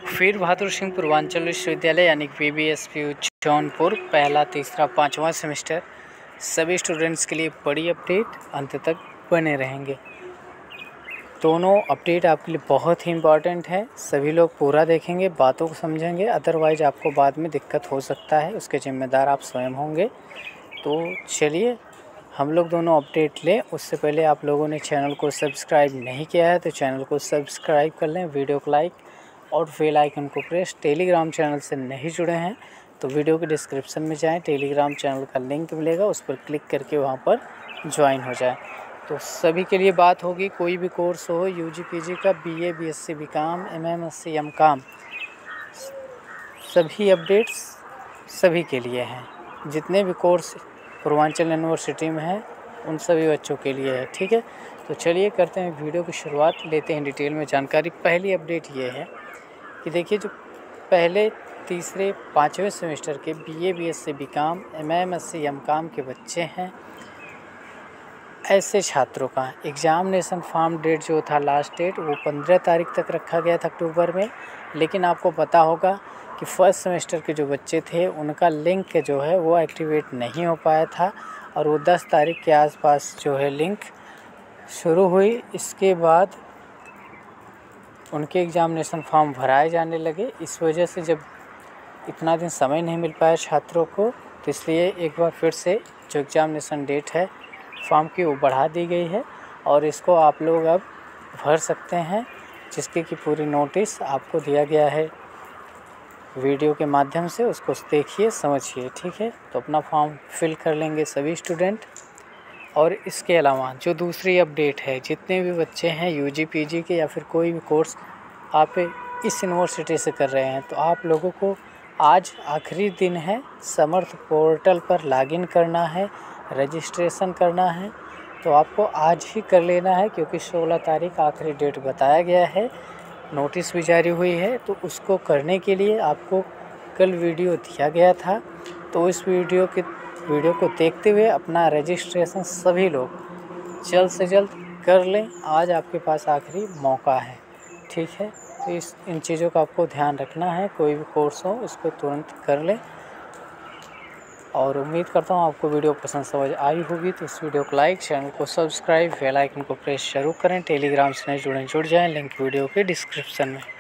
वीर बहादुर सिंह पूर्वांचल विश्वविद्यालय यानी VBSPU जौनपुर पहला, तीसरा, 5वां सेमेस्टर सभी स्टूडेंट्स के लिए बड़ी अपडेट, अंत तक बने रहेंगे। दोनों अपडेट आपके लिए बहुत ही इम्पॉर्टेंट है। सभी लोग पूरा देखेंगे, बातों को समझेंगे, अदरवाइज आपको बाद में दिक्कत हो सकता है, उसके जिम्मेदार आप स्वयं होंगे। तो चलिए हम लोग दोनों अपडेट लें। उससे पहले आप लोगों ने चैनल को सब्सक्राइब नहीं किया है तो चैनल को सब्सक्राइब कर लें, वीडियो को लाइक और बेल आइकन को प्रेस। टेलीग्राम चैनल से नहीं जुड़े हैं तो वीडियो के डिस्क्रिप्शन में जाएं, टेलीग्राम चैनल का लिंक मिलेगा, उस पर क्लिक करके वहां पर ज्वाइन हो जाएं। तो सभी के लिए बात होगी, कोई भी कोर्स हो, UG PG का, BA BSc BCom MM SC MCom, सभी अपडेट्स सभी के लिए हैं। जितने भी कोर्स पूर्वांचल यूनिवर्सिटी में हैं उन सभी बच्चों के लिए है, ठीक है। तो चलिए करते हैं वीडियो की शुरुआत, लेते हैं डिटेल में जानकारी। पहली अपडेट ये है कि देखिए, जो पहले, तीसरे, 5वें सेमेस्टर के BA BSc BCom MM SC MCom के बच्चे हैं, ऐसे छात्रों का एग्ज़ामिनेशन फॉर्म डेट जो था, लास्ट डेट वो 15 तारीख तक रखा गया था अक्टूबर में। लेकिन आपको पता होगा कि फर्स्ट सेमेस्टर के जो बच्चे थे उनका लिंक जो है वो एक्टिवेट नहीं हो पाया था और वो 10 तारीख के आसपास जो है लिंक शुरू हुई। इसके बाद उनके एग्ज़ामिनेशन फॉर्म भराए जाने लगे। इस वजह से जब इतना दिन समय नहीं मिल पाया छात्रों को, तो इसलिए एक बार फिर से जो एग्ज़ामिनेशन डेट है फॉर्म की वो बढ़ा दी गई है और इसको आप लोग अब भर सकते हैं, जिसकी कि पूरी नोटिस आपको दिया गया है वीडियो के माध्यम से। उसको देखिए, समझिए, ठीक है। तो अपना फॉर्म फिल कर लेंगे सभी स्टूडेंट। और इसके अलावा जो दूसरी अपडेट है, जितने भी बच्चे हैं UG PG के या फिर कोई भी कोर्स आप इस यूनिवर्सिटी से कर रहे हैं, तो आप लोगों को आज आखिरी दिन है, समर्थ पोर्टल पर लॉगिन करना है, रजिस्ट्रेशन करना है। तो आपको आज ही कर लेना है क्योंकि 16 तारीख आखिरी डेट बताया गया है, नोटिस भी जारी हुई है। तो उसको करने के लिए आपको कल वीडियो दिया गया था, तो इस वीडियो को देखते हुए अपना रजिस्ट्रेशन सभी लोग जल्द से जल्द कर लें। आज आपके पास आखिरी मौका है, ठीक है। तो इन चीज़ों का आपको ध्यान रखना है। कोई भी कोर्स हो उसको तुरंत कर लें। और उम्मीद करता हूँ आपको वीडियो पसंद समझ आई होगी। तो इस वीडियो को लाइक, चैनल को सब्सक्राइब, बेल आइकन को प्रेस जरूर करें। टेलीग्राम से नहीं जुड़ जाएं, लिंक वीडियो के डिस्क्रिप्शन में।